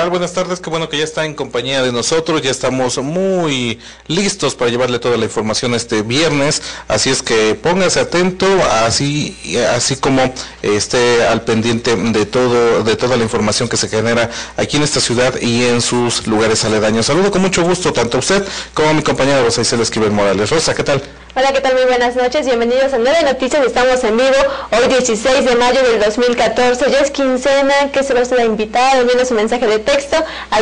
tal? Buenas tardes, qué bueno que ya está en compañía de nosotros, ya estamos muy listos para llevarle toda la información este viernes, así es que póngase atento, así como esté al pendiente de toda la información que se genera aquí en esta ciudad y en sus lugares aledaños. Saludo con mucho gusto tanto a usted como a mi compañera Rosa Isela Esquivel Morales. Rosa, ¿qué tal? Hola, ¿qué tal? Muy buenas noches, bienvenidos a 9 Noticias, estamos en vivo, hoy 16 de mayo del 2014, ya es quincena, que se va usted a invitar, envíenos su mensaje de texto al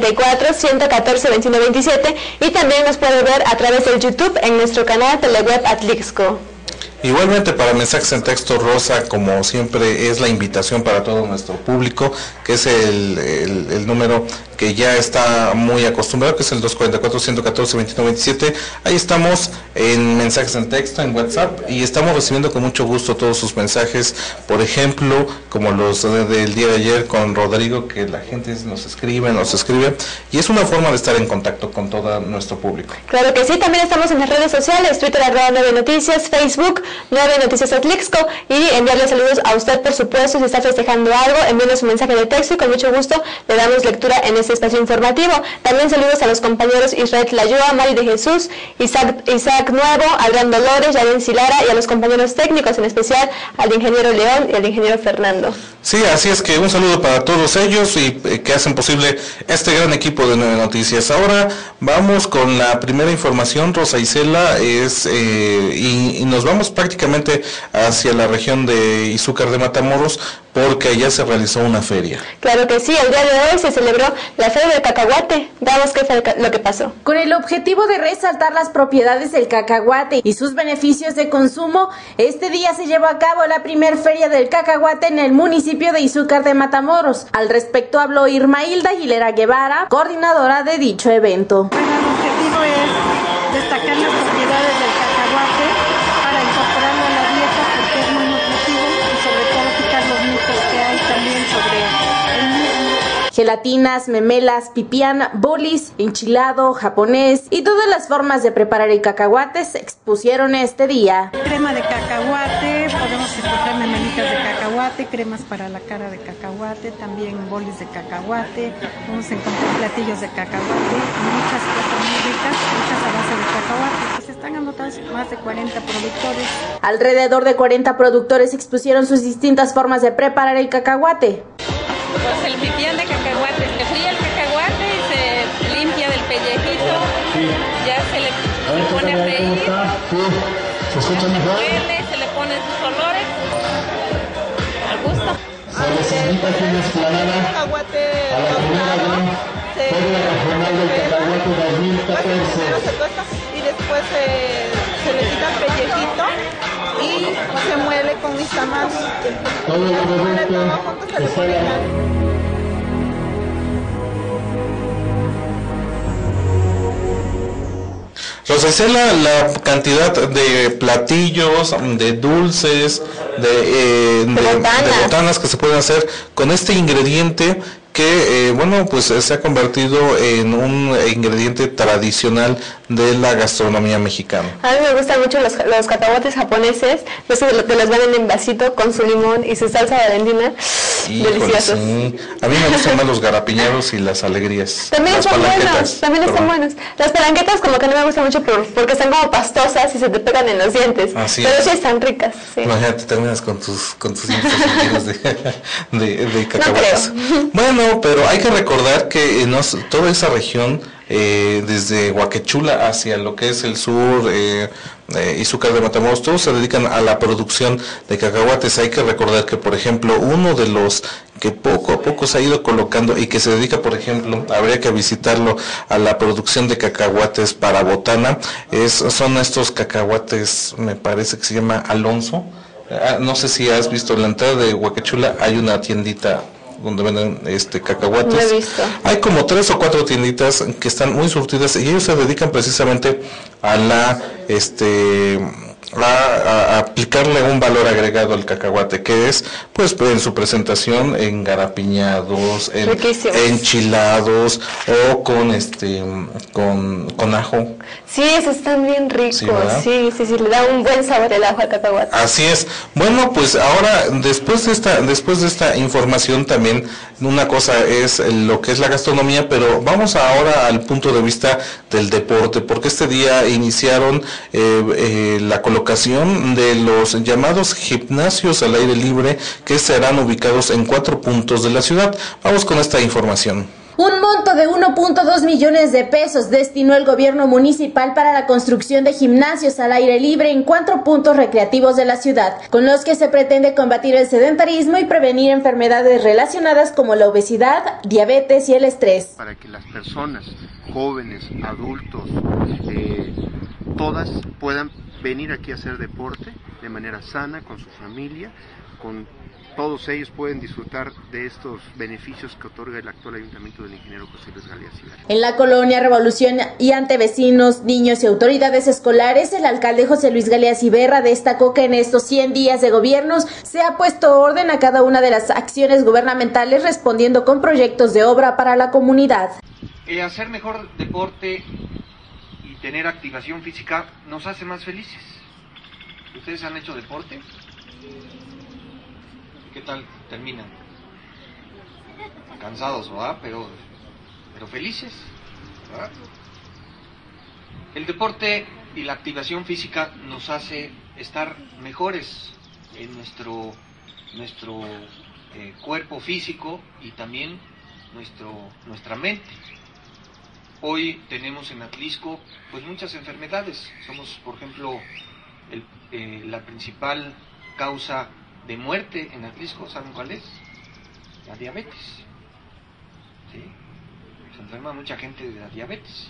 244-114-2127 y también nos puede ver a través del YouTube en nuestro canal Teleweb Atlixco. Igualmente para mensajes en texto, Rosa, como siempre, es la invitación para todo nuestro público, que es el número que ya está muy acostumbrado, que es el 244-114-2127. Ahí estamos en mensajes en texto, en WhatsApp, y estamos recibiendo con mucho gusto todos sus mensajes, por ejemplo, como los del día de ayer con Rodrigo, que la gente nos escribe, y es una forma de estar en contacto con todo nuestro público. Claro que sí, también estamos en las redes sociales, Twitter @9 Noticias, Facebook 9 Noticias Atlixco, y enviarle saludos a usted, por supuesto, si está festejando algo, envíenos un mensaje de texto y con mucho gusto le damos lectura en este espacio informativo. También saludos a los compañeros Israel Tlayoa, Mari de Jesús, Isaac Nuevo, Adrián Dolores, Yaren Silara y a los compañeros técnicos, en especial al ingeniero León y al ingeniero Fernando. Sí, así es que un saludo para todos ellos y que hacen posible este gran equipo de 9 Noticias. Ahora vamos con la primera información, Rosa Isela, y nos vamos prácticamente hacia la región de Izúcar de Matamoros, porque allá se realizó una feria. Claro que sí, el día de hoy se celebró la Feria del Cacahuate. Veamos qué fue lo que pasó. Con el objetivo de resaltar las propiedades del cacahuate y sus beneficios de consumo, este día se llevó a cabo la primer Feria del Cacahuate en el municipio de Izúcar de Matamoros. Al respecto habló Irmailda Aguilera Guevara, coordinadora de dicho evento. Bueno, el objetivo es destacar las propiedades del cacahuate para incorporarlo a la dieta porque es muy nutritivo y sobre todo quitar los mitos que hay también sobre el mismo. Gelatinas, memelas, pipián, bolis, enchilado, japonés y todas las formas de preparar el cacahuate se expusieron este día. Crema de cacahuate, podemos encontrar memelitas de cacahuate, cremas para la cara de cacahuate, también bolis de cacahuate, vamos a encontrar platillos de cacahuate, muchas cosas muy ricas, muchas a base de cacahuate. Pues están anotados más de 40 productores. Alrededor de 40 productores expusieron sus distintas formas de preparar el cacahuate. Pues el pipián de cacahuate, se fríe el cacahuate y se limpia del pellejito, ya se le pone a freír, se huele, se le ponen sus olores, al gusto. Se presenta aquí en la explanada a la primera gran Feria Regional del Cacahuate 2014. Y después se le quita el pellejito y se muele con nixtamal. Todo el producto que sale. Rosa Isela, la cantidad de platillos, de dulces, de botanas que se pueden hacer con este ingrediente que, pues se ha convertido en un ingrediente tradicional de la gastronomía mexicana. A mí me gustan mucho los cacahuates japoneses, los que te los venden en vasito con su limón y su salsa valentina. Deliciosos. Sí. A mí me gustan más los garapiñados y las alegrías. También están buenos. Las palanquetas como que no me gustan mucho porque están como pastosas y se te pegan en los dientes. Así pero es. sí están ricas. Sí. Imagínate, terminas con tus dientes llenos de cacahuates. No creo. Bueno, pero hay que recordar que toda esa región, desde Huaquechula hacia lo que es el sur, Izúcar de Matamoros, todos se dedican a la producción de cacahuates. Hay que recordar que, por ejemplo, uno de los que poco a poco se ha ido colocando y que se dedica, por ejemplo, habría que visitarlo, a la producción de cacahuates para botana, son estos cacahuates, me parece que se llama Alonso. No sé si has visto, en la entrada de Huaquechula hay una tiendita donde venden cacahuates. No he visto. Hay como 3 o 4 tienditas que están muy surtidas y ellos se dedican precisamente a la a aplicarle un valor agregado al cacahuate, que es, pues, en su presentación, engarapiñados, enchilados o con ajo. Sí, esos están bien ricos. Sí, sí, le da un buen sabor el ajo al cacahuate. Así es. Bueno, pues ahora, después de esta información, también una cosa es lo que es la gastronomía, pero vamos ahora al punto de vista del deporte, porque este día iniciaron la colocación de los llamados gimnasios al aire libre, que serán ubicados en 4 puntos de la ciudad. Vamos con esta información. Un monto de 1.2 millones de pesos destinó el gobierno municipal para la construcción de gimnasios al aire libre en 4 puntos recreativos de la ciudad, con los que se pretende combatir el sedentarismo y prevenir enfermedades relacionadas como la obesidad, diabetes y el estrés. Para que las personas, jóvenes, adultos, todas puedan venir aquí a hacer deporte de manera sana, con su familia, todos ellos pueden disfrutar de estos beneficios que otorga el actual ayuntamiento del ingeniero José Luis Galeas Iberra. En la colonia Revolución y ante vecinos, niños y autoridades escolares, el alcalde José Luis Galeas Iberra destacó que en estos 100 días de gobiernos se ha puesto orden a cada una de las acciones gubernamentales, respondiendo con proyectos de obra para la comunidad. Hacer mejor deporte y tener activación física nos hace más felices. ¿Ustedes han hecho deporte? ¿Qué tal terminan? Cansados, ¿verdad? Pero felices, ¿verdad? El deporte y la activación física nos hace estar mejores en nuestro cuerpo físico y también nuestra mente. Hoy tenemos en Atlisco pues muchas enfermedades. Somos, por ejemplo, la principal causa de muerte en Atlisco, ¿saben cuál es? La diabetes. ¿Sí? Se enferma mucha gente de la diabetes.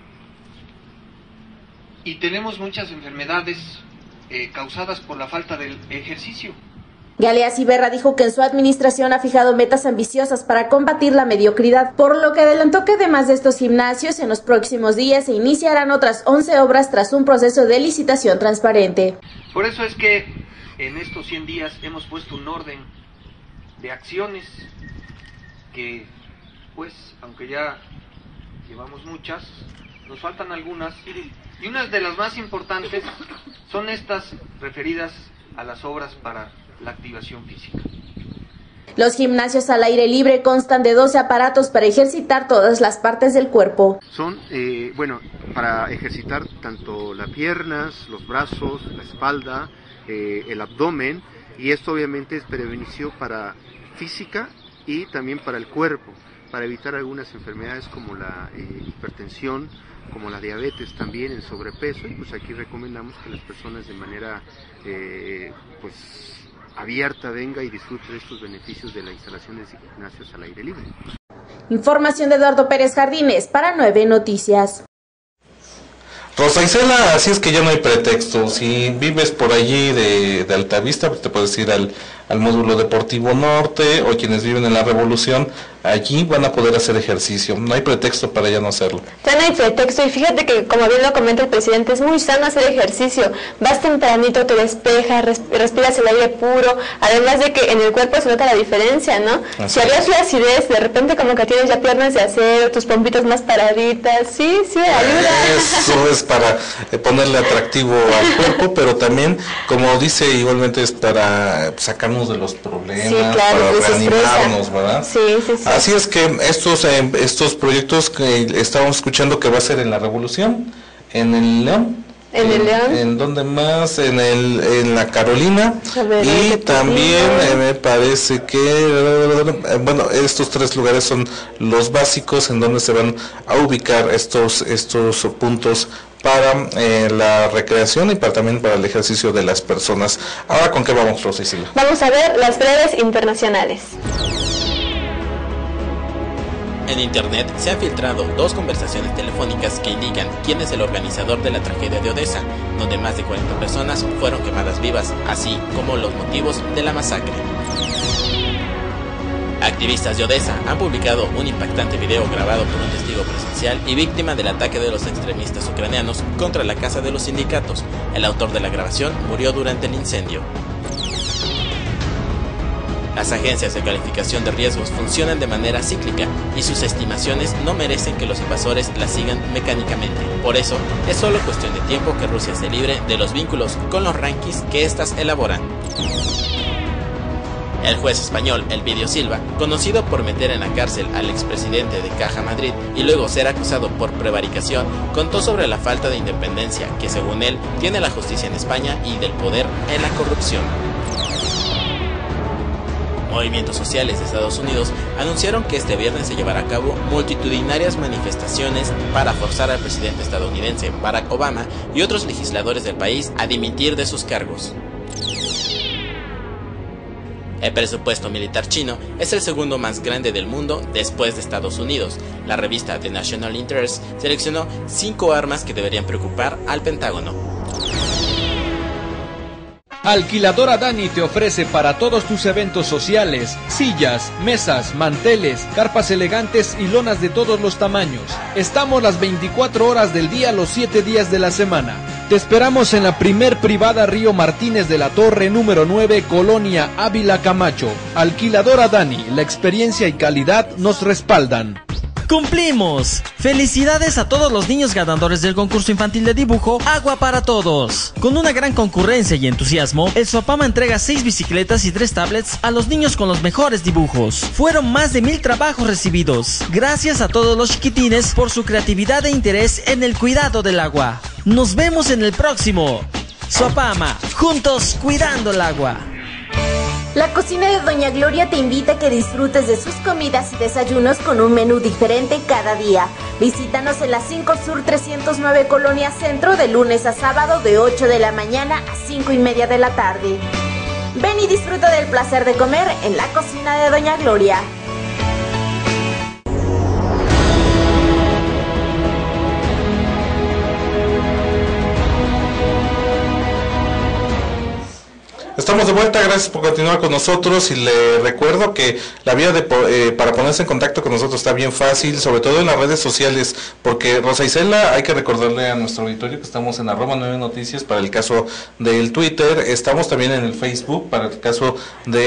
Y tenemos muchas enfermedades causadas por la falta del ejercicio. Galeas Iberra dijo que en su administración ha fijado metas ambiciosas para combatir la mediocridad, por lo que adelantó que además de estos gimnasios, en los próximos días se iniciarán otras 11 obras tras un proceso de licitación transparente. Por eso es que en estos 100 días hemos puesto un orden de acciones que, pues, aunque ya llevamos muchas, nos faltan algunas, y unas de las más importantes son estas referidas a las obras para la activación física. Los gimnasios al aire libre constan de 12 aparatos para ejercitar todas las partes del cuerpo. Son, para ejercitar tanto las piernas, los brazos, la espalda, el abdomen, y esto obviamente es beneficio para física y también para el cuerpo, para evitar algunas enfermedades como la hipertensión, como la diabetes, también el sobrepeso, y pues aquí recomendamos que las personas de manera abierta venga y disfrute de estos beneficios de la instalación de gimnasios al aire libre. Información de Eduardo Pérez Jardines para 9 Noticias. Rosa Isela, así es que ya no hay pretexto. Si vives por allí de Altavista, pues te puedes ir al módulo deportivo norte, o quienes viven en la Revolución, allí van a poder hacer ejercicio. No hay pretexto para ya no hacerlo. Ya no hay pretexto, y fíjate que, como bien lo comenta el presidente, es muy sano hacer ejercicio. Vas tempranito, te despejas, respiras el aire puro, además de que en el cuerpo se nota la diferencia, ¿no? Así si habías flacidez, de repente como que tienes ya piernas de acero, tus pompitas más paraditas, sí, ayuda. Eso es para ponerle atractivo al cuerpo, pero también, como dice, igualmente es para sacarnos de los problemas, sí, claro, para reanimarnos, ¿verdad? Sí. Así es que estos proyectos que estábamos escuchando que va a ser en la Revolución, en el León. ¿En el León? ¿En dónde más? En la Carolina. Y también me parece que, bueno, estos 3 lugares son los básicos en donde se van a ubicar estos puntos para la recreación y también para el ejercicio de las personas. Ahora, ¿con qué vamos, Rosa Isela? Vamos a ver las breves internacionales. En internet se han filtrado 2 conversaciones telefónicas que indican quién es el organizador de la tragedia de Odessa, donde más de 40 personas fueron quemadas vivas, así como los motivos de la masacre. Activistas de Odesa han publicado un impactante video grabado por un testigo presencial y víctima del ataque de los extremistas ucranianos contra la casa de los sindicatos. El autor de la grabación murió durante el incendio. Las agencias de calificación de riesgos funcionan de manera cíclica y sus estimaciones no merecen que los invasores las sigan mecánicamente. Por eso, es solo cuestión de tiempo que Rusia se libre de los vínculos con los rankings que éstas elaboran. El juez español Elvidio Silva, conocido por meter en la cárcel al expresidente de Caja Madrid y luego ser acusado por prevaricación, contó sobre la falta de independencia que, según él, tiene la justicia en España y del poder en la corrupción. Movimientos sociales de Estados Unidos anunciaron que este viernes se llevará a cabo multitudinarias manifestaciones para forzar al presidente estadounidense Barack Obama y otros legisladores del país a dimitir de sus cargos. El presupuesto militar chino es el segundo más grande del mundo después de Estados Unidos. La revista The National Interest seleccionó 5 armas que deberían preocupar al Pentágono. Alquiladora Dani te ofrece para todos tus eventos sociales, sillas, mesas, manteles, carpas elegantes y lonas de todos los tamaños. Estamos las 24 horas del día, los 7 días de la semana. Te esperamos en la primer privada Río Martínez de la Torre número 9, Colonia Ávila Camacho. Alquiladora Dani, la experiencia y calidad nos respaldan. ¡Cumplimos! ¡Felicidades a todos los niños ganadores del concurso infantil de dibujo Agua para Todos! Con una gran concurrencia y entusiasmo, el Sopama entrega 6 bicicletas y 3 tablets a los niños con los mejores dibujos. Fueron más de 1000 trabajos recibidos. Gracias a todos los chiquitines por su creatividad e interés en el cuidado del agua. ¡Nos vemos en el próximo! Sopama, juntos cuidando el agua. La cocina de Doña Gloria te invita a que disfrutes de sus comidas y desayunos con un menú diferente cada día. Visítanos en la 5 Sur 309 Colonia Centro de lunes a sábado de 8 de la mañana a 5:30 de la tarde. Ven y disfruta del placer de comer en la cocina de Doña Gloria. Estamos de vuelta, gracias por continuar con nosotros y le recuerdo que la vía para ponerse en contacto con nosotros está bien fácil, sobre todo en las redes sociales, porque Rosa Isela, hay que recordarle a nuestro auditorio que estamos en @9noticias para el caso del Twitter, estamos también en el Facebook para el caso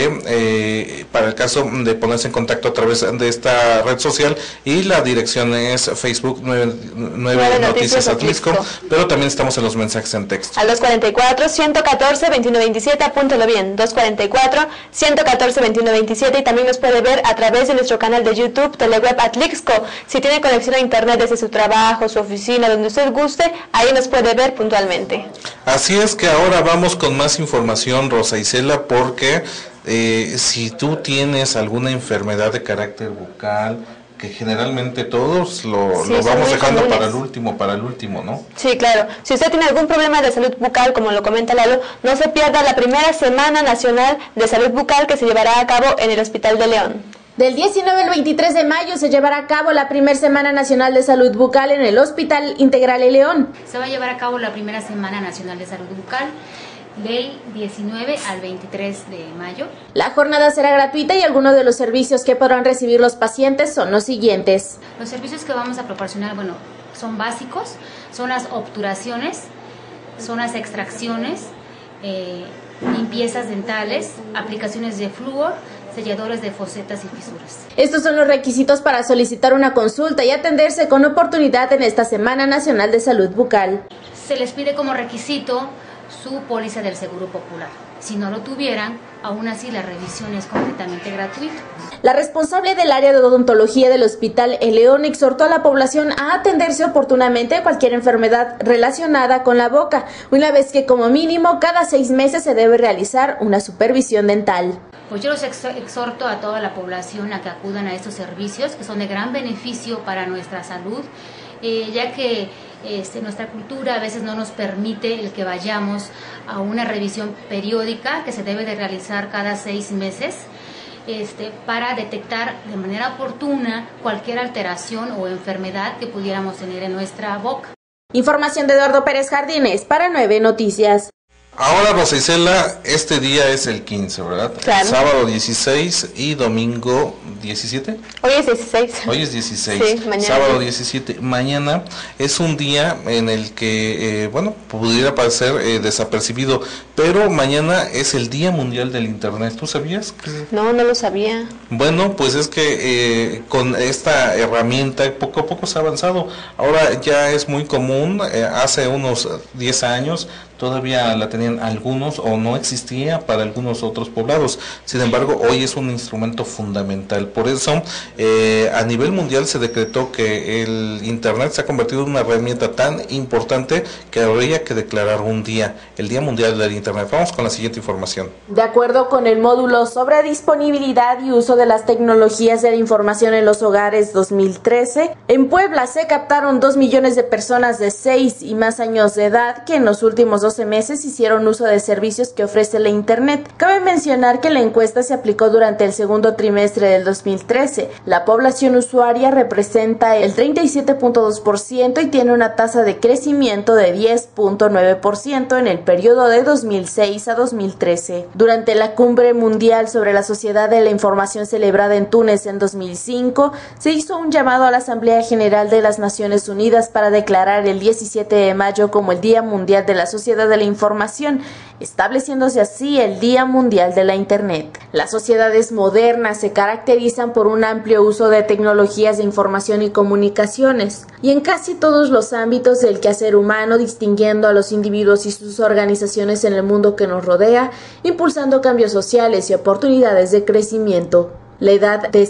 de ponerse en contacto a través de esta red social, y la dirección es Facebook 9 Noticias Atlisco, pero también estamos en los mensajes en texto. Al 244-114-2127, apúntalo bien, 244-114-2127, y también nos puede ver a través de nuestro canal de YouTube, Teleweb Atlixco. Si tiene conexión a internet desde su trabajo, su oficina, donde usted guste, ahí nos puede ver puntualmente. Así es que ahora vamos con más información, Rosa Isela, porque si tú tienes alguna enfermedad de carácter bucal, que generalmente todos lo vamos dejando para el último, ¿no? Sí, claro. Si usted tiene algún problema de salud bucal, como lo comenta Lalo, no se pierda la primera Semana Nacional de Salud Bucal que se llevará a cabo en el Hospital de León. Del 19 al 23 de mayo se llevará a cabo la primera Semana Nacional de Salud Bucal en el Hospital Integral de León. Se va a llevar a cabo la primera Semana Nacional de Salud Bucal del 19 al 23 de mayo. La jornada será gratuita y algunos de los servicios que podrán recibir los pacientes son los siguientes. Los servicios que vamos a proporcionar, son básicos, son las obturaciones, son las extracciones, limpiezas dentales, aplicaciones de flúor, selladores de fosetas y fisuras. Estos son los requisitos para solicitar una consulta y atenderse con oportunidad en esta Semana Nacional de Salud Bucal. Se les pide como requisito su póliza del Seguro Popular. Si no lo tuvieran, aún así la revisión es completamente gratuita. La responsable del área de odontología del Hospital El León exhortó a la población a atenderse oportunamente a cualquier enfermedad relacionada con la boca, una vez que como mínimo cada 6 meses se debe realizar una supervisión dental. Pues yo los exhorto a toda la población a que acudan a estos servicios, que son de gran beneficio para nuestra salud, ya que nuestra cultura a veces no nos permite el que vayamos a una revisión periódica que se debe de realizar cada 6 meses para detectar de manera oportuna cualquier alteración o enfermedad que pudiéramos tener en nuestra boca. Información de Eduardo Pérez Jardines para 9 Noticias. Ahora, Rosa Isela, este día es el 15, ¿verdad? Claro. Sábado 16 y domingo 17. Hoy es 16. Hoy es 16. Sí, mañana. Sábado 17. Mañana es un día en el que, pudiera parecer desapercibido, pero mañana es el Día Mundial del Internet. ¿Tú sabías? No lo sabía. Bueno, pues es que con esta herramienta poco a poco se ha avanzado. Ahora ya es muy común, hace unos 10 años todavía la tenían algunos o no existía para algunos otros poblados. Sin embargo, hoy es un instrumento fundamental. Por eso, a nivel mundial se decretó que el Internet se ha convertido en una herramienta tan importante que habría que declarar un día, el Día Mundial del Internet. Vamos con la siguiente información. De acuerdo con el módulo sobre disponibilidad y uso de las tecnologías de la información en los hogares 2013, en Puebla se captaron 2 millones de personas de 6 y más años de edad que en los últimos 12 meses hicieron uso de servicios que ofrece la Internet. Cabe mencionar que la encuesta se aplicó durante el segundo trimestre del 2013. La población usuaria representa el 37.2% y tiene una tasa de crecimiento de 10.9% en el periodo de 2006 a 2013. Durante la Cumbre Mundial sobre la Sociedad de la Información celebrada en Túnez en 2005, se hizo un llamado a la Asamblea General de las Naciones Unidas para declarar el 17 de mayo como el Día Mundial de la Sociedad de la Información, estableciéndose así el Día Mundial de la Internet. Las sociedades modernas se caracterizan por un amplio uso de tecnologías de información y comunicaciones, y en casi todos los ámbitos del quehacer humano, distinguiendo a los individuos y sus organizaciones en el mundo que nos rodea, impulsando cambios sociales y oportunidades de crecimiento. La edad de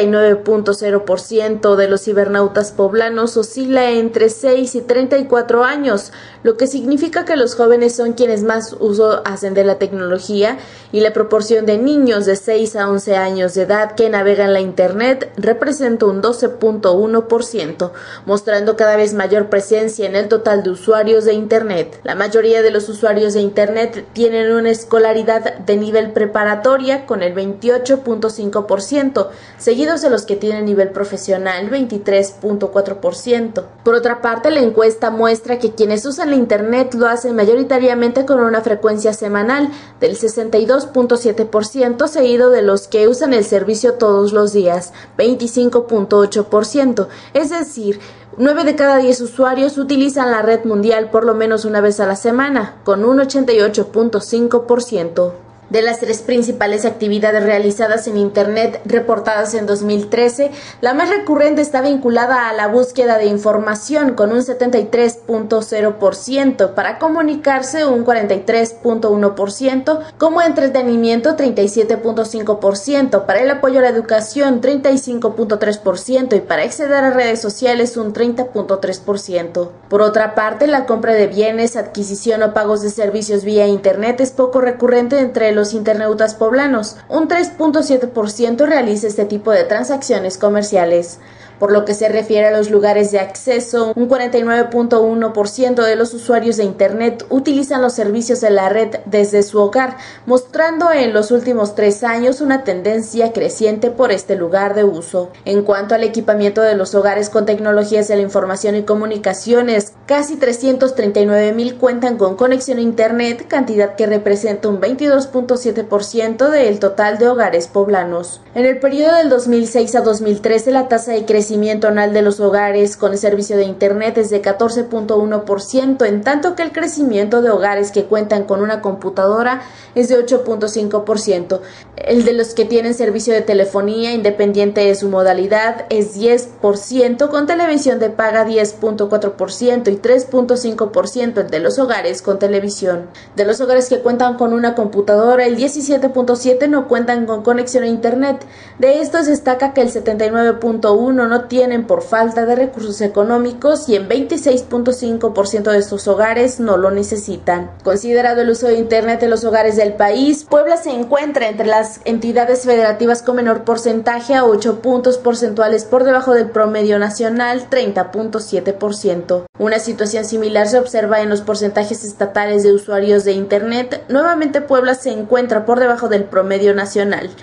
79.0% de los cibernautas poblanos oscila entre 6 y 34 años, lo que significa que los jóvenes son quienes más uso hacen de la tecnología, y la proporción de niños de 6 a 11 años de edad que navegan la Internet representa un 12.1%, mostrando cada vez mayor presencia en el total de usuarios de Internet. La mayoría de los usuarios de Internet tienen una escolaridad de nivel preparatoria con el 28.5%, seguidos de los que tienen nivel profesional 23.4%. Por otra parte, la encuesta muestra que quienes usan la Internet lo hacen mayoritariamente con una frecuencia semanal del 62.7%, seguido de los que usan el servicio todos los días, 25.8%, es decir, 9 de cada 10 usuarios utilizan la red mundial por lo menos una vez a la semana, con un 88.5%. De las 3 principales actividades realizadas en Internet reportadas en 2013, la más recurrente está vinculada a la búsqueda de información con un 73.0%, para comunicarse un 43.1%, como entretenimiento 37.5%, para el apoyo a la educación 35.3% y para acceder a redes sociales un 30.3%. Por otra parte, la compra de bienes, adquisición o pagos de servicios vía Internet es poco recurrente entre los internautas poblanos. Un 3.7% realiza este tipo de transacciones comerciales. Por lo que se refiere a los lugares de acceso, un 49.1% de los usuarios de Internet utilizan los servicios de la red desde su hogar, mostrando en los últimos 3 años una tendencia creciente por este lugar de uso. En cuanto al equipamiento de los hogares con tecnologías de la información y comunicaciones, casi 339,000 cuentan con conexión a Internet, cantidad que representa un 22.7% del total de hogares poblanos. En el periodo del 2006 a 2013, la tasa de crecimiento anual de los hogares con el servicio de Internet es de 14.1%, en tanto que el crecimiento de hogares que cuentan con una computadora es de 8.5%. El de los que tienen servicio de telefonía, independiente de su modalidad, es 10%, con televisión de paga 10.4% y 3.5% el de los hogares con televisión. De los hogares que cuentan con una computadora, el 17.7% no cuentan con conexión a Internet. De estos destaca que el 79.1% no tienen por falta de recursos económicos y en 26.5% de estos hogares no lo necesitan. Considerado el uso de Internet en los hogares del país, Puebla se encuentra entre las entidades federativas con menor porcentaje, a 8 puntos porcentuales por debajo del promedio nacional, 30.7%. Una situación similar se observa en los porcentajes estatales de usuarios de Internet. Nuevamente Puebla se encuentra por debajo del promedio nacional,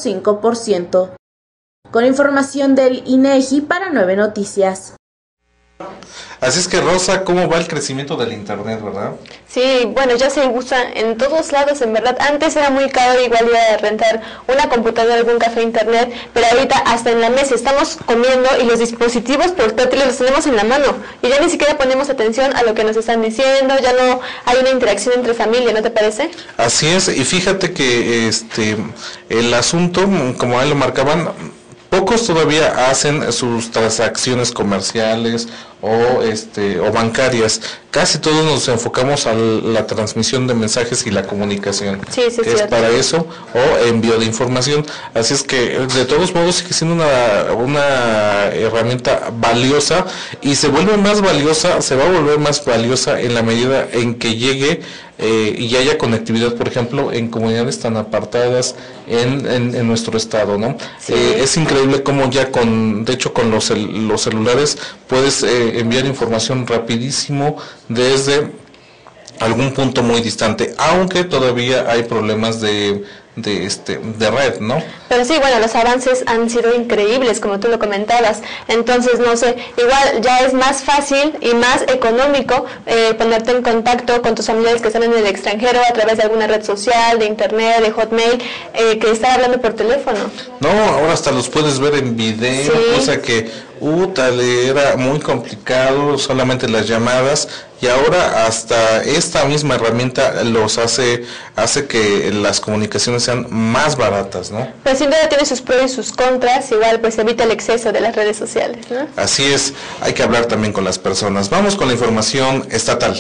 43.5%. Con información del INEGI para 9 Noticias. Así es que, Rosa, ¿cómo va el crecimiento del internet, verdad? Sí, bueno, ya se usa en todos lados, en verdad. Antes era muy caro igual ir a rentar una computadora, algún café internet, pero ahorita hasta en la mesa estamos comiendo y los dispositivos portátiles los tenemos en la mano y ya ni siquiera ponemos atención a lo que nos están diciendo, ya no hay una interacción entre familia, ¿no te parece? Así es, y fíjate que el asunto, como ahí lo marcaban, pocos todavía hacen sus transacciones comerciales o bancarias. Casi todos nos enfocamos a la transmisión de mensajes y la comunicación. Sí, sí, que es para eso, o envío de información. Así es que de todos modos sigue siendo una herramienta valiosa y se vuelve más valiosa, se va a volver más valiosa en la medida en que llegue y haya conectividad, por ejemplo, en comunidades tan apartadas en nuestro estado, ¿no? Sí. Es increíble cómo ya con los celulares puedes enviar información rapidísimo desde algún punto muy distante, aunque todavía hay problemas de red, ¿no? Pero sí, bueno, los avances han sido increíbles, como tú lo comentabas. Entonces, no sé, igual ya es más fácil y más económico ponerte en contacto con tus familiares que están en el extranjero a través de alguna red social, de internet, de Hotmail, que estar hablando por teléfono. No, ahora hasta los puedes ver en video, sí. Cosa que era muy complicado, solamente las llamadas, y ahora hasta esta misma herramienta hace que las comunicaciones sean más baratas, ¿no? Pues sin duda tiene sus pros y sus contras, igual pues evita el exceso de las redes sociales, ¿no? Así es, hay que hablar también con las personas. Vamos con la información estatal.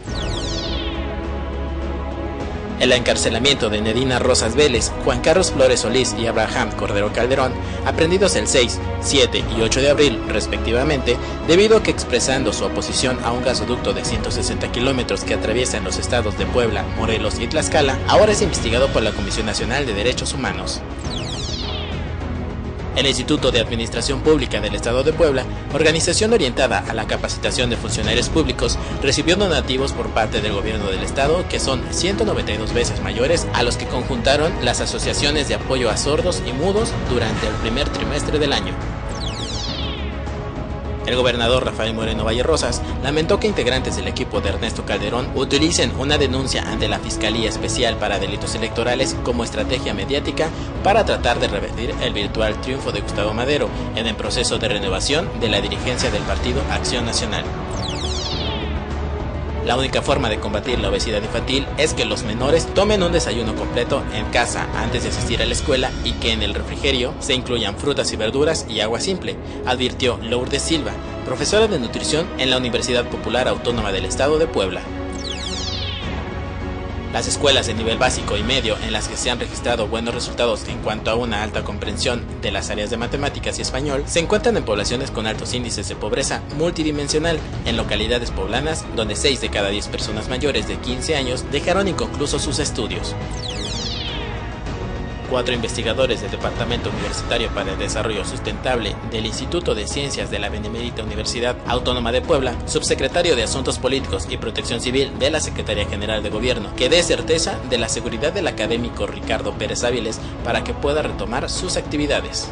El encarcelamiento de Nedina Rosas Vélez, Juan Carlos Flores Solís y Abraham Cordero Calderón, aprendidos el 6, 7 y 8 de abril, respectivamente, debido a que expresando su oposición a un gasoducto de 160 kilómetros que atraviesa en los estados de Puebla, Morelos y Tlaxcala, ahora es investigado por la Comisión Nacional de Derechos Humanos. El Instituto de Administración Pública del Estado de Puebla, organización orientada a la capacitación de funcionarios públicos, recibió donativos por parte del gobierno del estado que son 192 veces mayores a los que conjuntaron las asociaciones de apoyo a sordos y mudos durante el primer trimestre del año. El gobernador Rafael Moreno Valle Rosas lamentó que integrantes del equipo de Ernesto Calderón utilicen una denuncia ante la Fiscalía Especial para Delitos Electorales como estrategia mediática para tratar de revertir el virtual triunfo de Gustavo Madero en el proceso de renovación de la dirigencia del Partido Acción Nacional. La única forma de combatir la obesidad infantil es que los menores tomen un desayuno completo en casa antes de asistir a la escuela y que en el refrigerio se incluyan frutas y verduras y agua simple, advirtió Lourdes Silva, profesora de nutrición en la Universidad Popular Autónoma del Estado de Puebla. Las escuelas de nivel básico y medio en las que se han registrado buenos resultados en cuanto a una alta comprensión de las áreas de matemáticas y español se encuentran en poblaciones con altos índices de pobreza multidimensional en localidades poblanas donde 6 de cada 10 personas mayores de 15 años dejaron inconclusos sus estudios. 4 investigadores del Departamento Universitario para el Desarrollo Sustentable del Instituto de Ciencias de la Benemérita Universidad Autónoma de Puebla, subsecretario de Asuntos Políticos y Protección Civil de la Secretaría General de Gobierno, que dé certeza de la seguridad del académico Ricardo Pérez Áviles para que pueda retomar sus actividades.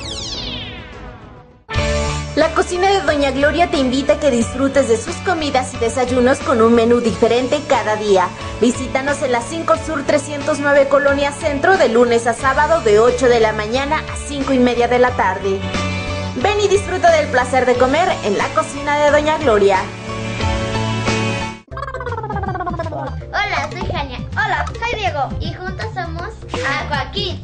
La cocina de Doña Gloria te invita a que disfrutes de sus comidas y desayunos con un menú diferente cada día. Visítanos en la 5 Sur 309 Colonia Centro de lunes a sábado de 8 de la mañana a 5:30 de la tarde. Ven y disfruta del placer de comer en la cocina de Doña Gloria. Hola, soy Jania. Hola, soy Diego. Y juntos somos Aqua Kids.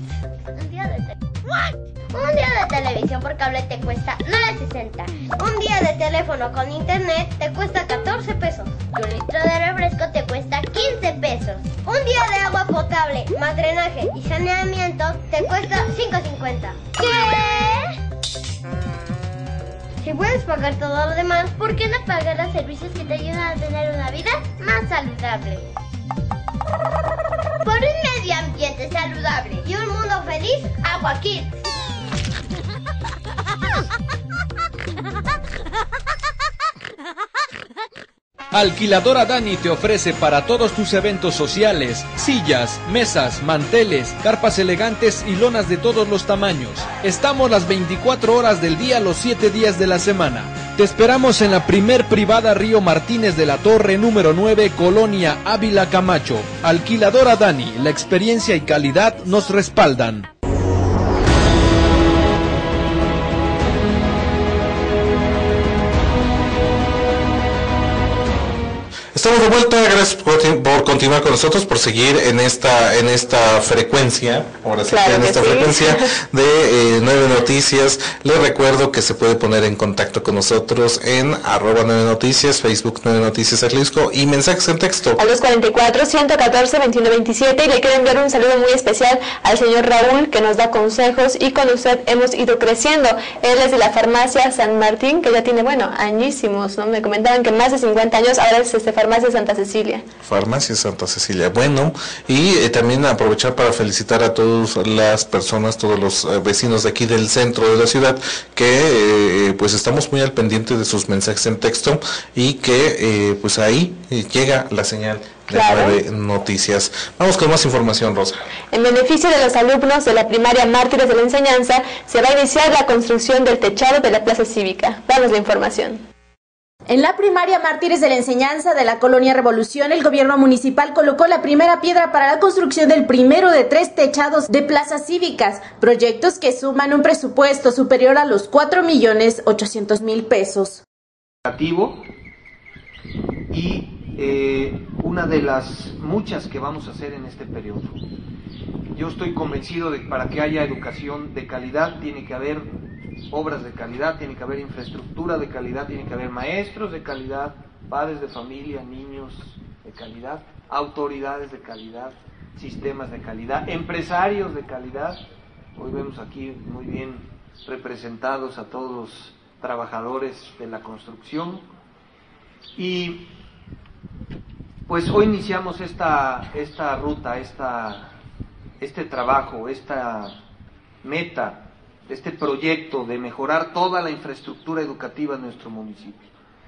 Un día de televisión por cable te cuesta $9.60. Un día de teléfono con internet te cuesta 14 pesos. Y un litro de refresco te cuesta 15 pesos. Un día de agua potable, más drenaje y saneamiento te cuesta $5.50. ¿Qué? Si puedes pagar todo lo demás, ¿por qué no pagar los servicios que te ayudan a tener una vida más saludable? Por un medio ambiente saludable y un mundo feliz, Aqua Kids. Alquiladora Dani te ofrece para todos tus eventos sociales sillas, mesas, manteles, carpas elegantes y lonas de todos los tamaños. Estamos las 24 horas del día, los 7 días de la semana. Te esperamos en la primer privada Río Martínez de la Torre número 9, Colonia Ávila Camacho. Alquiladora Dani, la experiencia y calidad nos respaldan. Estamos de vuelta, gracias por continuar con nosotros, por seguir en esta frecuencia, ahora sí, claro, en esta frecuencia de 9 Noticias. Les recuerdo que se puede poner en contacto con nosotros en @9 Noticias, Facebook 9 Noticias Atlisco y mensajes en texto. A los 44-114-2127 y le quiero enviar un saludo muy especial al señor Raúl que nos da consejos y con usted hemos ido creciendo. Él es de la farmacia San Martín, que ya tiene, añísimos, ¿no? Me comentaban que más de 50 años, ahora es Farmacia Santa Cecilia. Farmacia Santa Cecilia. Bueno, y también aprovechar para felicitar a todas las personas, todos los vecinos de aquí del centro de la ciudad, que pues estamos muy al pendiente de sus mensajes en texto y que pues ahí llega la señal de 9 Noticias. Vamos con más información, Rosa. En beneficio de los alumnos de la primaria Mártires de la Enseñanza, se va a iniciar la construcción del techado de la Plaza Cívica. Damos la información. En la primaria Mártires de la Enseñanza de la Colonia Revolución, el gobierno municipal colocó la primera piedra para la construcción del primero de 3 techados de plazas cívicas, proyectos que suman un presupuesto superior a los 4.800.000 pesos. Y una de las muchas que vamos a hacer en este periodo. Yo estoy convencido de que para que haya educación de calidad tiene que haber obras de calidad, tiene que haber infraestructura de calidad, tiene que haber maestros de calidad, padres de familia, niños de calidad, autoridades de calidad, sistemas de calidad, empresarios de calidad. Hoy vemos aquí muy bien representados a todos los trabajadores de la construcción. Y pues hoy iniciamos esta ruta, este trabajo, esta meta, este proyecto de mejorar toda la infraestructura educativa en nuestro municipio.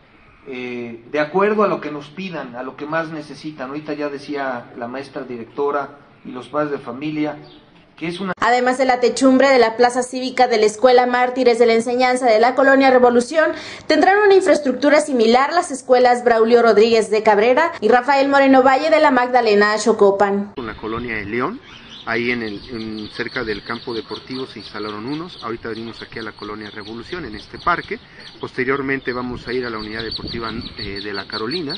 De acuerdo a lo que nos pidan, a lo que más necesitan. Ahorita ya decía la maestra directora y los padres de familia que es una... Además de la techumbre de la Plaza Cívica de la Escuela Mártires de la Enseñanza de la Colonia Revolución, tendrán una infraestructura similar las escuelas Braulio Rodríguez de Cabrera y Rafael Moreno Valle de la Magdalena Xocopan. En la colonia de León, ahí cerca del campo deportivo se instalaron unos. Ahorita venimos aquí a la Colonia Revolución, en este parque. Posteriormente vamos a ir a la unidad deportiva de la Carolina.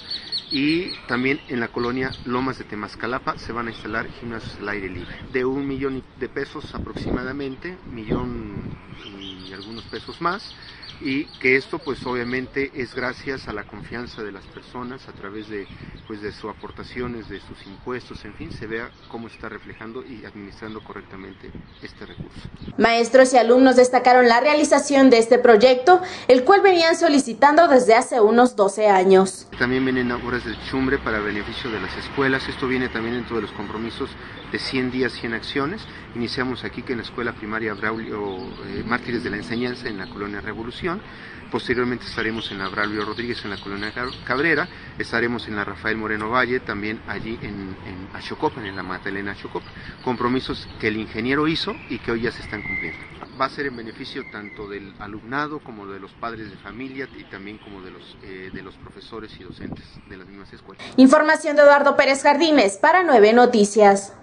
Y también en la colonia Lomas de Temascalapa se van a instalar gimnasios al aire libre. De 1 millón de pesos aproximadamente, 1 millón y algunos pesos más. Y que esto pues obviamente es gracias a la confianza de las personas a través de sus aportaciones, de sus impuestos, en fin, se vea cómo está reflejando y administrando correctamente este recurso. Maestros y alumnos destacaron la realización de este proyecto, el cual venían solicitando desde hace unos 12 años. También vienen obras de techumbre para beneficio de las escuelas. Esto viene también dentro de los compromisos de 100 días, 100 acciones. Iniciamos aquí que en la escuela primaria Braulio Mártires de la Enseñanza en la Colonia Revolución. Posteriormente estaremos en la Braulio Rodríguez en la Colonia Cabrera, estaremos en la Rafael Moreno Valle, también allí en Xocopan, en la Magdalena Xocopan. Compromisos que el ingeniero hizo y que hoy ya se están cumpliendo. Va a ser en beneficio tanto del alumnado como de los padres de familia y también como de los profesores y docentes de las mismas escuelas. Información de Eduardo Pérez Jardines para 9 Noticias.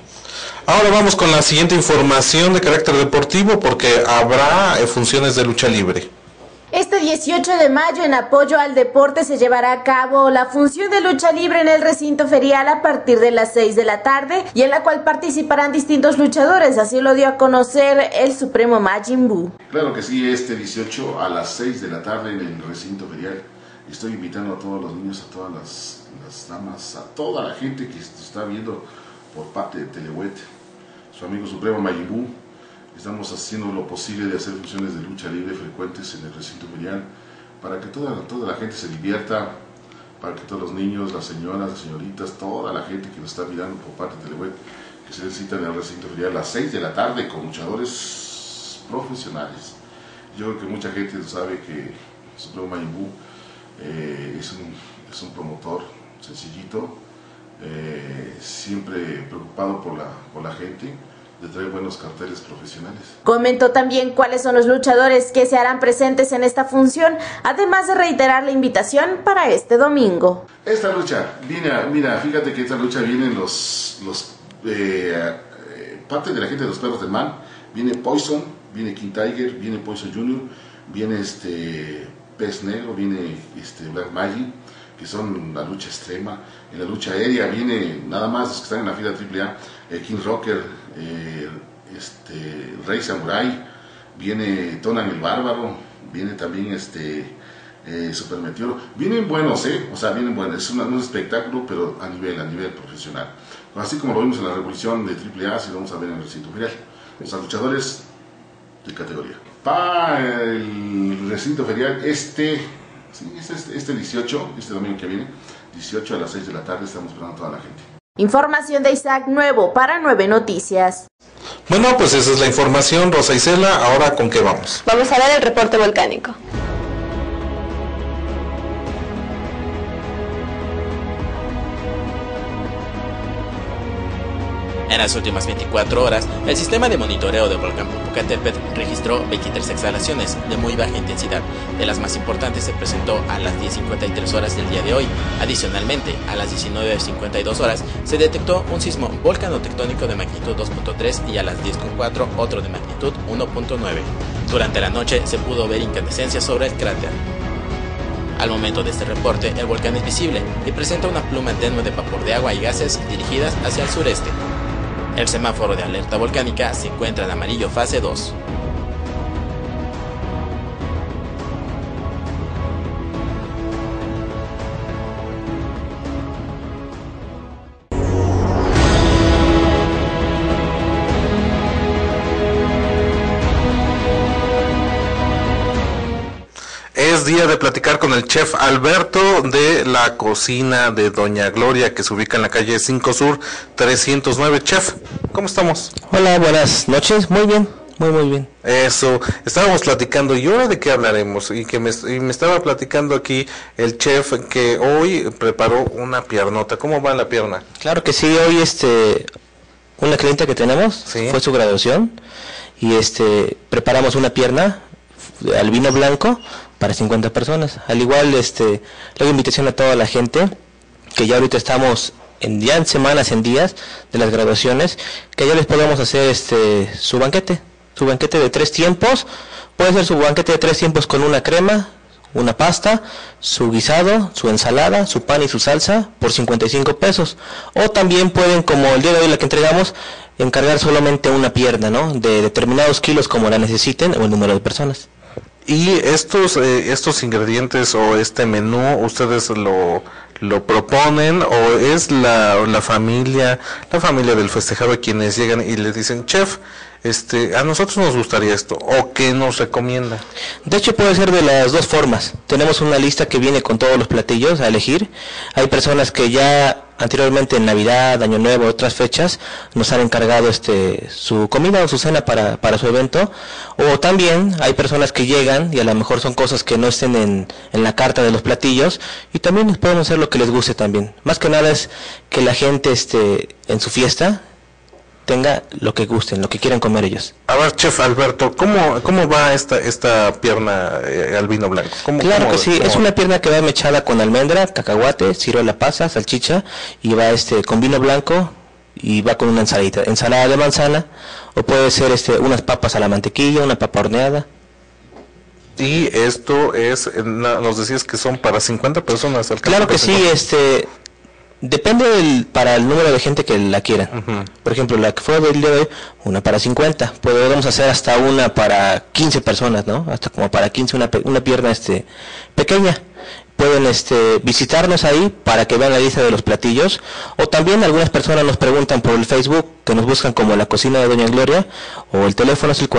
Ahora vamos con la siguiente información de carácter deportivo porque habrá funciones de lucha libre. Este 18 de mayo, en apoyo al deporte, se llevará a cabo la función de lucha libre en el recinto ferial a partir de las 6 de la tarde y en la cual participarán distintos luchadores, así lo dio a conocer el Supremo Majin Buu. Claro que sí, este 18 a las 6 de la tarde en el recinto ferial. Estoy invitando a todos los niños, a todas las damas, a toda la gente que está viendo por parte de Telehuet, su amigo Supremo Majin Buu. Estamos haciendo lo posible de hacer funciones de lucha libre frecuentes en el recinto ferial para que toda la gente se divierta, para que todos los niños, las señoras, las señoritas, toda la gente que nos está mirando por parte de Telehuet, que se necesita en el recinto ferial a las 6 de la tarde con luchadores profesionales. Yo creo que mucha gente sabe que Supremo Majin Buu es es un promotor sencillito, siempre preocupado por la gente, de traer buenos carteles profesionales. Comentó también cuáles son los luchadores que se harán presentes en esta función, además de reiterar la invitación para este domingo. Esta lucha, mira, fíjate que esta lucha vienen parte de la gente de los Perros del Mal, viene Poison, viene King Tiger, viene Poison Jr., viene Pez Negro, viene Black Magic, que son la lucha extrema. En la lucha aérea viene nada más los que están en la fila AAA, King Rocker, Rey Samurai, viene Tonan el Bárbaro, viene también Super Meteoro. Vienen buenos, o sea, vienen buenos. Es un espectáculo, pero a nivel profesional. Así como lo vimos en la revolución de AAA, así lo vamos a ver en el recinto ferial. O sea, luchadores de categoría. Para el recinto ferial, este 18, este domingo que viene, 18 a las 6 de la tarde, estamos esperando a toda la gente. Información de Isaac Nuevo para 9 Noticias. Bueno, pues esa es la información, Rosa Isela. Ahora, ¿con qué vamos? Vamos a ver el reporte volcánico. En las últimas 24 horas, el sistema de monitoreo del volcán Popocatépetl registró 23 exhalaciones de muy baja intensidad. De las más importantes se presentó a las 10:53 horas del día de hoy. Adicionalmente, a las 19:52 horas se detectó un sismo volcanotectónico de magnitud 2.3 y a las 10:04 otro de magnitud 1.9. Durante la noche se pudo ver incandescencia sobre el cráter. Al momento de este reporte, el volcán es visible y presenta una pluma tenue de vapor de agua y gases dirigidas hacia el sureste. El semáforo de alerta volcánica se encuentra en amarillo fase 2. Es día de platicar con el chef Alberto de la cocina de Doña Gloria, que se ubica en la calle 5 Sur 309. Chef, ¿cómo estamos? Hola, buenas noches. Muy bien, muy bien. Eso, estábamos platicando, ¿y ahora de qué hablaremos? Y me estaba platicando aquí el chef que hoy preparó una piernota. ¿Cómo va la pierna? Claro que sí, hoy una clienta que tenemos, ¿sí? Fue su graduación y preparamos una pierna al vino blanco para 50 personas. Al igual, le hago invitación a toda la gente que ya ahorita estamos en semanas, en días de las graduaciones, que ya les podamos hacer su banquete de 3 tiempos. Puede ser su banquete de 3 tiempos con una crema, una pasta, su guisado, su ensalada, su pan y su salsa por 55 pesos. O también pueden, como el día de hoy la que entregamos, encargar solamente una pierna, ¿no? De determinados kilos como la necesiten o el número de personas. Y estos ingredientes o este menú, ¿ustedes lo proponen o es la familia del festejado quienes llegan y les dicen, chef, a nosotros nos gustaría esto, o qué nos recomienda? De hecho puede ser de las dos formas. Tenemos una lista que viene con todos los platillos a elegir. Hay personas que ya anteriormente en Navidad, Año Nuevo, otras fechas, nos han encargado su comida o su cena para su evento. O también hay personas que llegan y a lo mejor son cosas que no estén en la carta de los platillos, y también les podemos hacer lo que les guste también. Más que nada es que la gente en su fiesta tenga lo que gusten, lo que quieran comer ellos. A ver, chef Alberto, ¿cómo va esta pierna al vino blanco? Claro que sí, es una pierna que va mechada con almendra, cacahuate, ciruela pasa, salchicha, y va con vino blanco y va con una ensalada de manzana, o puede ser unas papas a la mantequilla, una papa horneada. Y esto nos decías que son para 50 personas. Claro que sí, depende para el número de gente que la quieran. Por ejemplo, la que fue del día de hoy, una para 50. Podemos hacer hasta una para 15 personas, ¿no? Hasta como para 15 una pierna pequeña. Pueden visitarnos ahí para que vean la lista de los platillos. O también algunas personas nos preguntan por el Facebook, que nos buscan como la cocina de Doña Gloria, o el teléfono es el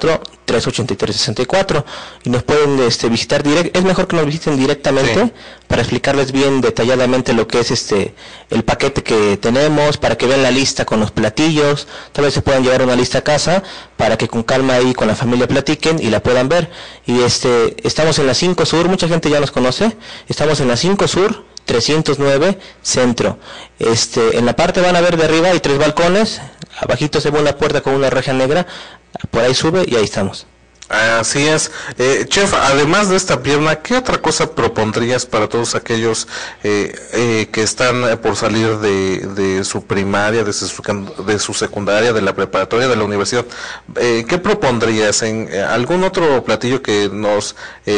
44-383-64, y nos pueden visitar es mejor que nos visiten directamente, sí, para explicarles bien detalladamente lo que es el paquete que tenemos, para que vean la lista con los platillos. Tal vez se puedan llevar una lista a casa para que con calma ahí con la familia platiquen y la puedan ver. Y estamos en la 5 Sur, mucha gente ya nos conoce. Estamos en la 5 Sur 309 Centro. En la parte van a ver de arriba hay 3 balcones, abajito se ve una puerta con una reja negra, por ahí sube y ahí estamos. Así es. Chef, además de esta pierna, ¿qué otra cosa propondrías para todos aquellos que están por salir de su primaria, de su secundaria, de la preparatoria, de la universidad? ¿Qué propondrías en algún otro platillo que nos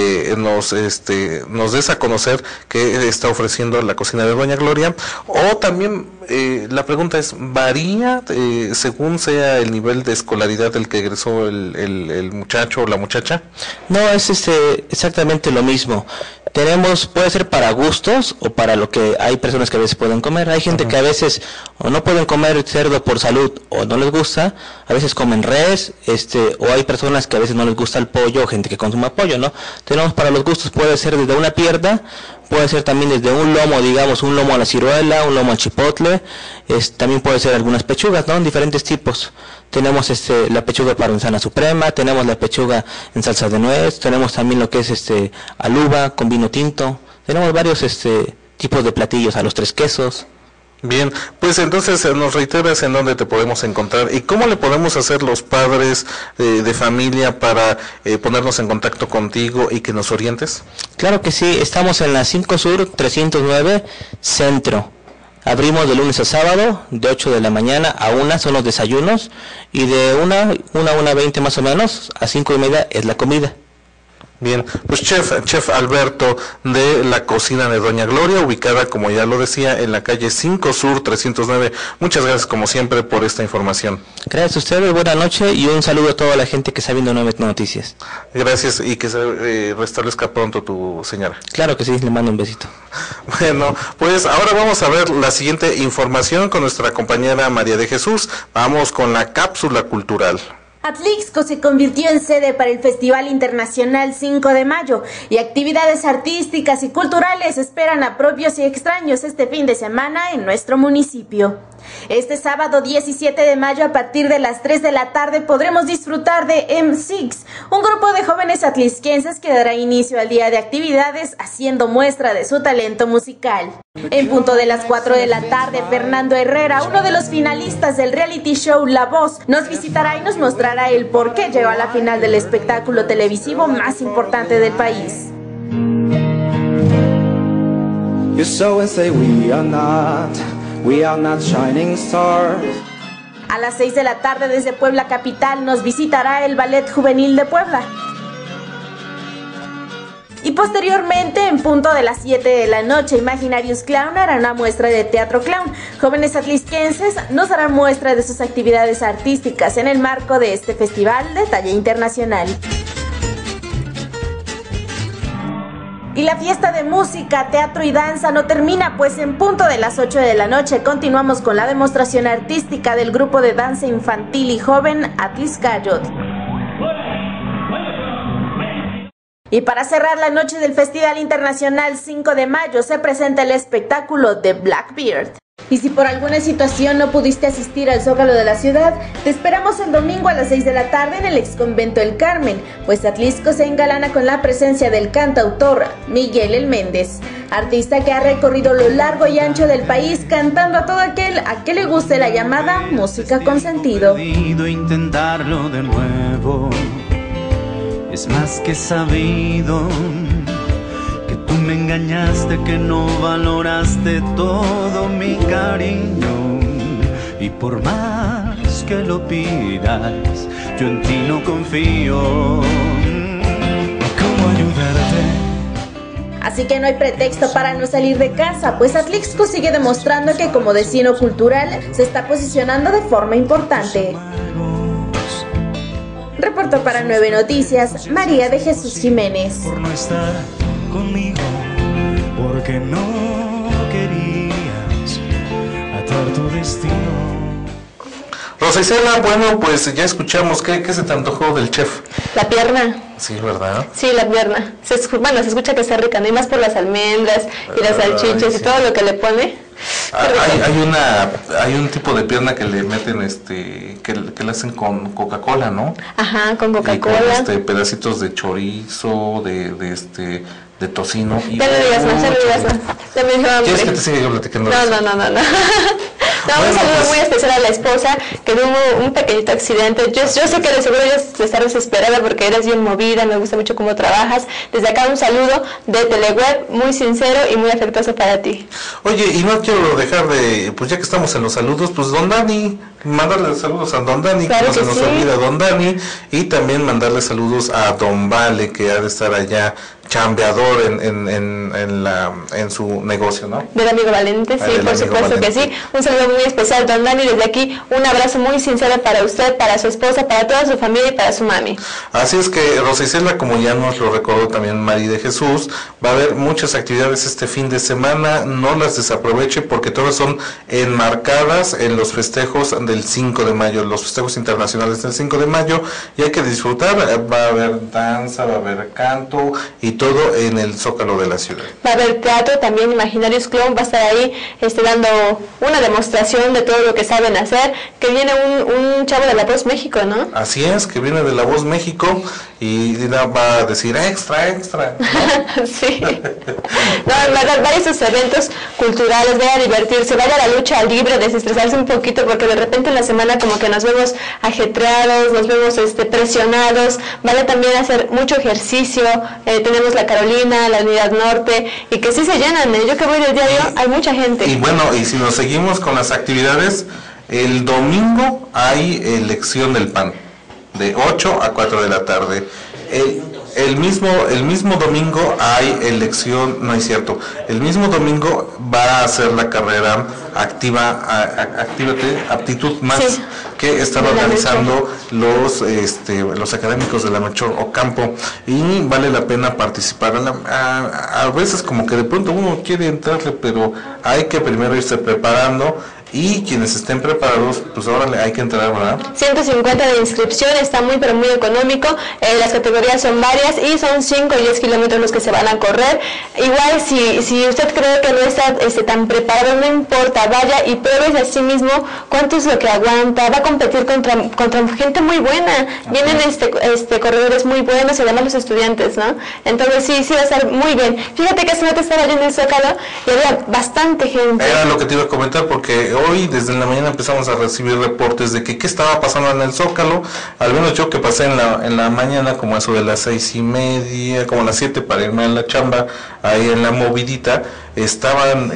des a conocer que está ofreciendo la cocina de Doña Gloria? O también la pregunta es, ¿varía según sea el nivel de escolaridad del que egresó el muchacho o la muchacha? No, es exactamente lo mismo. Puede ser para gustos o para lo que hay personas que a veces pueden comer. Hay gente que a veces o no pueden comer cerdo por salud o no les gusta, a veces comen res, o hay personas que a veces no les gusta el pollo o gente que consuma pollo, ¿no? Tenemos para los gustos, puede ser desde una pierna, puede ser también desde un lomo, digamos, un lomo a la ciruela, un lomo al chipotle, también puede ser algunas pechugas, ¿no? En diferentes tipos. Tenemos la pechuga parmesana suprema, tenemos la pechuga en salsa de nuez, tenemos también lo que es aluba con vino tinto, tenemos varios tipos de platillos a los 3 quesos. Bien, pues entonces nos reiteras en dónde te podemos encontrar y cómo le podemos hacer los padres de familia para ponernos en contacto contigo y que nos orientes. Claro que sí, estamos en la 5 Sur 309 Centro. Abrimos de lunes a sábado, de 8 de la mañana a 1 son los desayunos, y de 1 a 1:20 más o menos, a 5:30 es la comida. Bien, pues Chef Alberto de la cocina de Doña Gloria, ubicada, como ya lo decía, en la calle 5 Sur 309. Muchas gracias, como siempre, por esta información. Gracias a ustedes, buena noche y un saludo a toda la gente que está viendo 9 Noticias. Gracias y que se restablezca pronto tu señora. Claro que sí, le mando un besito. Bueno, pues ahora vamos a ver la siguiente información con nuestra compañera María de Jesús. Vamos con la cápsula cultural. Atlixco se convirtió en sede para el Festival Internacional 5 de Mayo y actividades artísticas y culturales esperan a propios y extraños este fin de semana en nuestro municipio. Este sábado 17 de mayo a partir de las 3 de la tarde podremos disfrutar de M6, un grupo de jóvenes atlixquenses que dará inicio al día de actividades haciendo muestra de su talento musical. En punto de las 4 de la tarde, Fernando Herrera, uno de los finalistas del reality show La Voz, nos visitará y nos mostrará el por qué llegó a la final del espectáculo televisivo más importante del país. We are not shining stars. A las 6 de la tarde desde Puebla Capital nos visitará el Ballet Juvenil de Puebla. Y posteriormente, en punto de las 7 de la noche, Imaginarius Clown hará una muestra de teatro clown. Jóvenes atlixquenses nos darán muestra de sus actividades artísticas en el marco de este festival de talla internacional. Y la fiesta de música, teatro y danza no termina, pues en punto de las 8 de la noche continuamos con la demostración artística del grupo de danza infantil y joven Atlixcayot. Y para cerrar la noche del Festival Internacional 5 de Mayo se presenta el espectáculo de Blackbeard. Y si por alguna situación no pudiste asistir al Zócalo de la ciudad, te esperamos el domingo a las 6 de la tarde en el exconvento El Carmen, pues Atlixco se engalana con la presencia del cantautor Miguel El Méndez, artista que ha recorrido lo largo y ancho del país cantando a todo aquel a que le guste la llamada música con sentido. Intentarlo de nuevo, es más que sabido que tú me engañaste, que no valoraste todo mi cariño, y por más que lo pidas, yo en ti no confío. ¿Cómo ayudarte? Así que no hay pretexto para no salir de casa, pues Atlixco sigue demostrando que como destino cultural se está posicionando de forma importante. Reportó para 9 Noticias, María de Jesús Jiménez. Por no estar conmigo, porque no querías atar tu destino. Rosa Isela, bueno, pues ya escuchamos. ¿Qué se te antojó del chef? La pierna. Sí, ¿verdad? Sí, la pierna. Se escucha que está rica, no hay más por las almendras y las salchichas y todo lo que le pone. Hay un tipo de pierna que le meten, que le hacen con Coca-Cola, ¿no? Ajá, con Coca-Cola. Y con pedacitos de chorizo, de de tocino. Ya no digas más, ya no digas más. Ya me dio hambre. ¿Quieres que te siga yo platicando? No. Un saludo muy especial a la esposa que tuvo un pequeñito accidente. Yo sé que de seguro ella está desesperada porque eres bien movida, me gusta mucho cómo trabajas. Desde acá un saludo de Teleweb muy sincero y muy afectuoso para ti. Oye, y no quiero dejar de, pues ya que estamos en los saludos, pues don Dani, mandarle saludos a don Dani, claro que no se nos olvida don Dani, y también mandarle saludos a don Vale, que ha de estar allá chambeador en su negocio, ¿no? Del amigo Valente, sí, por supuesto que sí. Un saludo muy especial, don Dani, desde aquí un abrazo muy sincero para usted, para su esposa, para toda su familia y para su mami. Así es que Rosa Isela, como ya nos lo recordó también María de Jesús, va a haber muchas actividades este fin de semana, no las desaproveche porque todas son enmarcadas en los festejos del 5 de mayo, los festejos internacionales del 5 de mayo, y hay que disfrutar, va a haber danza, va a haber canto y todo en el Zócalo de la ciudad. Va a haber teatro, también Imaginarios Clown va a estar ahí dando una demostración de todo lo que saben hacer, que viene un chavo de La Voz México, ¿no? Así es, que viene de La Voz México y va a decir extra, ¿no? Sí. No, en verdad, vaya a esos eventos culturales, vaya a divertirse, vaya a la lucha libre, desestresarse un poquito, porque de repente en la semana como que nos vemos ajetreados, nos vemos presionados, vaya también a hacer mucho ejercicio, tenemos la Carolina, la Unidad Norte, y que sí se llenan, yo que voy del diario, hay mucha gente. Y bueno, y si nos seguimos con las actividades, el domingo hay elección del PAN, de 8 a 4 de la tarde. El mismo domingo hay elección, no es cierto, el mismo domingo va a hacer la carrera Actívate, Aptitud Más, sí, que están organizando los académicos de la Melchor Ocampo, y vale la pena participar. A veces como que de pronto uno quiere entrarle, pero hay que primero irse preparando. Y quienes estén preparados, pues ahora hay que entrar, ¿verdad? 150 de inscripción, está muy pero muy económico, las categorías son varias y son 5 y 10 kilómetros los que se van a correr. Igual si usted cree que no está tan preparado, no importa, vaya y pruebe a sí mismo cuánto es lo que aguanta, va a competir contra gente muy buena, vienen corredores muy buenos y además los estudiantes, ¿no? Entonces sí va a estar muy bien. Fíjate que hace rato estaba yo en el Zócalo y había bastante gente. Era lo que te iba a comentar, porque hoy desde la mañana empezamos a recibir reportes de que qué estaba pasando en el Zócalo. Al menos yo que pasé en la mañana, como eso de las 6:30, como las 7 para irme a la chamba, ahí en la movidita, estaban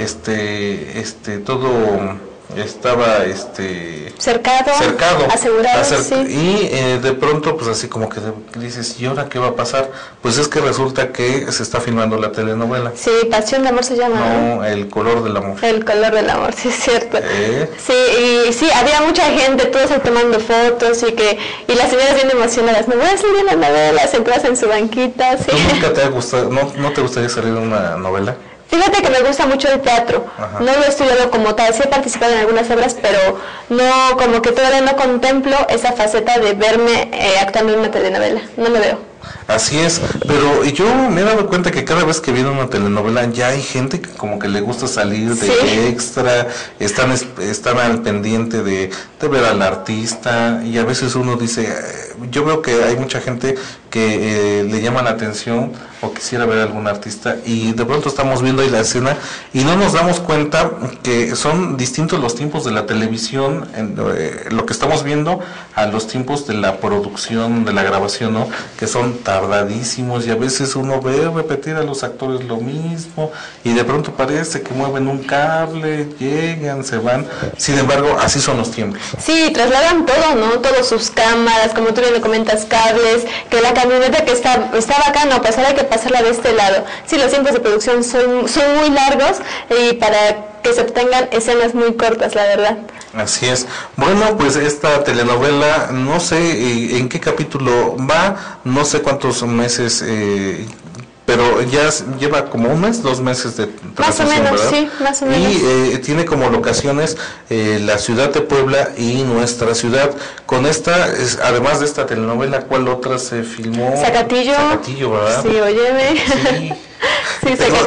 todo estaba cercado, asegurado, sí. Y de pronto pues así como que dices, ¿y ahora qué va a pasar? Pues es que resulta que se está filmando la telenovela. Sí, Pasión de Amor se llama. No, El Color del Amor. El Color del Amor, sí es cierto. Sí, y sí, había mucha gente, todos tomando fotos y las señoras bien emocionadas. Me voy a salir en la novela, sentadas en su banquita. Sí. ¿Tú nunca te ha gustado, no te gustaría salir en una novela? Fíjate que me gusta mucho el teatro. Ajá. No lo he estudiado como tal, sí he participado en algunas obras, pero no, como que todavía no contemplo esa faceta de verme actuando en una telenovela, no me veo. Así es, pero yo me he dado cuenta que cada vez que viene una telenovela ya hay gente que como que le gusta salir de extra, están al pendiente de ver al artista, y a veces uno dice, yo veo que hay mucha gente que le llama la atención o quisiera ver a algún artista, y de pronto estamos viendo ahí la escena y no nos damos cuenta que son distintos los tiempos de la televisión, lo que estamos viendo, a los tiempos de la producción, de la grabación, ¿no? Que son tardadísimos, y a veces uno ve repetir a los actores lo mismo y de pronto parece que mueven un cable, llegan, se van. Sin embargo, así son los tiempos. Sí, trasladan todo, ¿no? Todas sus cámaras, como tú bien le comentas, cables, que la camioneta que está acá, no, pues ahora hay que pasarla de este lado. Sí, los tiempos de producción son muy largos y para que se obtengan escenas muy cortas, la verdad. Así es. Bueno, pues esta telenovela, no sé en qué capítulo va, no sé cuántos meses, pero ya lleva como 1 mes, 2 meses de transmisión, más o menos, ¿verdad? Sí, más o menos. Y tiene como locaciones la ciudad de Puebla y nuestra ciudad. Con esta, además de esta telenovela, ¿cuál otra se filmó? Zacatillo, ¿verdad? Sí, óyeme. Sí. Tengo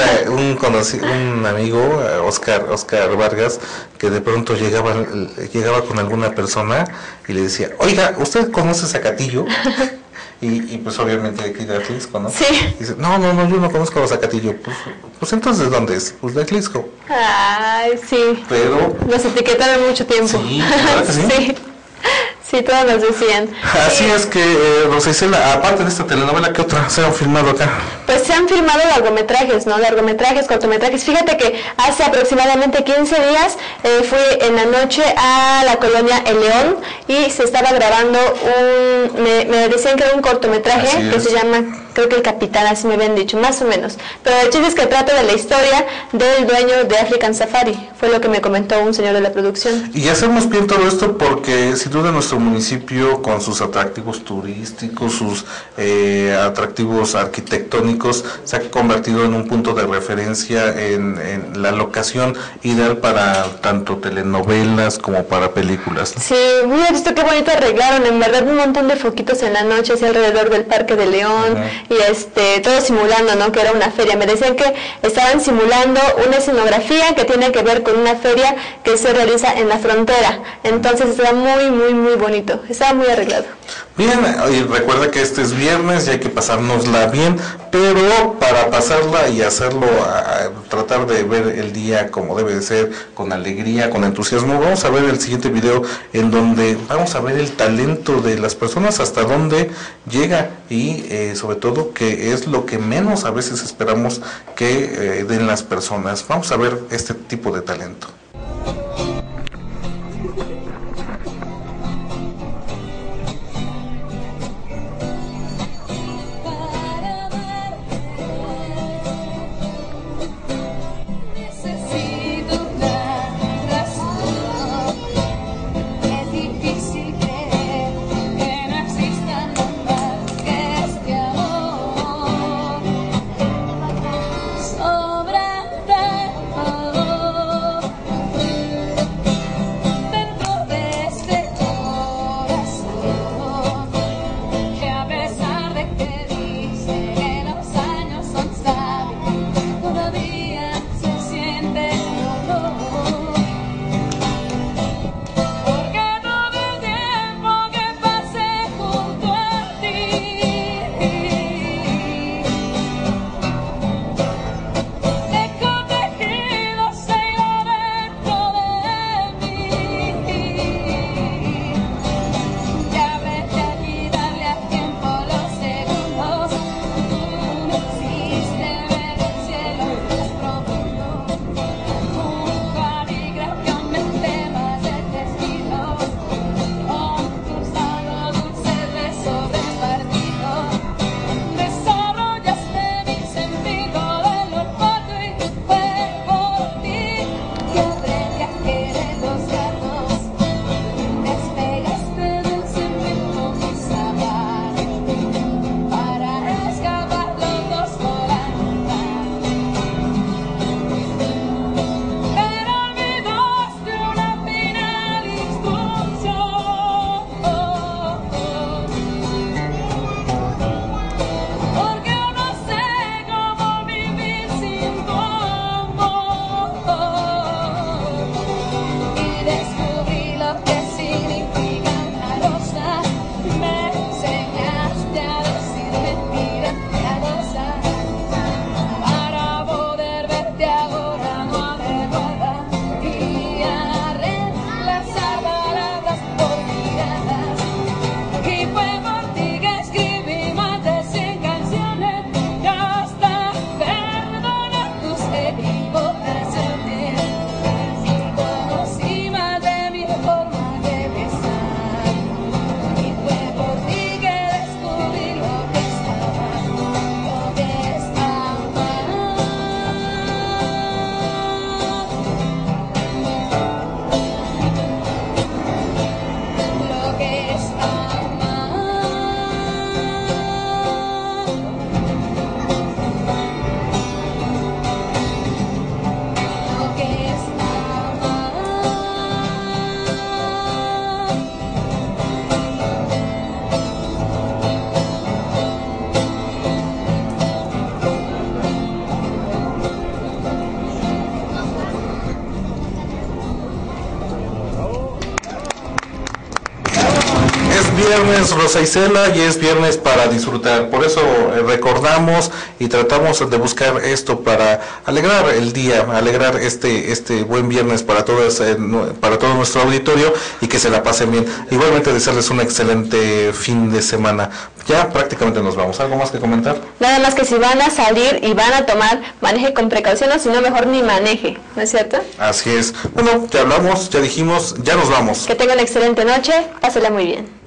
un amigo, Oscar Vargas, que de pronto llegaba con alguna persona y le decía, oiga, ¿usted conoce Zacatillo? y pues obviamente hay que ir a Atlixco, ¿no? Sí. Y dice, no, yo no conozco a Zacatillo. Pues entonces, ¿dónde es? Pues de Atlixco. Ay, sí. Pero... Nos etiquetaron mucho tiempo. Sí, ¿verdad que sí? Sí. Sí, todos nos decían. Así es que, Rosa Isela, aparte de esta telenovela, ¿qué otra se han filmado acá? Pues se han filmado largometrajes, ¿no? Largometrajes, cortometrajes. Fíjate que hace aproximadamente 15 días fui en la noche a la colonia El León y se estaba grabando me decían que era un cortometraje que se llama, creo que El Capitán, así me habían dicho, más o menos. Pero el chiste es que trata de la historia del dueño de African Safari, fue lo que me comentó un señor de la producción. Y hacemos bien todo esto porque sin duda nuestro municipio, con sus atractivos turísticos, sus atractivos arquitectónicos, se ha convertido en un punto de referencia en la locación ideal para tanto telenovelas como para películas, ¿no? Sí, mira, visto qué bonito arreglaron, en verdad un montón de foquitos en la noche hacia alrededor del Parque de León. Y todo simulando, ¿no? Que era una feria. Me decían que estaban simulando una escenografía que tiene que ver con una feria que se realiza en la frontera. Entonces estaba muy, muy, muy bonito. Estaba muy arreglado. Bien, y recuerda que este es viernes y hay que pasárnosla bien, pero para pasarla y hacerlo, tratar de ver el día como debe de ser, con alegría, con entusiasmo, vamos a ver el siguiente video en donde vamos a ver el talento de las personas, hasta dónde llega y sobre todo que es lo que menos a veces esperamos que den las personas. Vamos a ver este tipo de talento. viernes, Rosa Isela, y es viernes para disfrutar. Por eso recordamos y tratamos de buscar esto para alegrar el día, alegrar este buen viernes para todo nuestro auditorio y que se la pasen bien. Igualmente desearles un excelente fin de semana. Ya prácticamente nos vamos. ¿Algo más que comentar? Nada más que si van a salir y van a tomar, maneje con precaución, o si no, mejor ni maneje, ¿no es cierto? Así es. Bueno, ya hablamos, ya dijimos, ya nos vamos. Que tengan una excelente noche, pásela muy bien.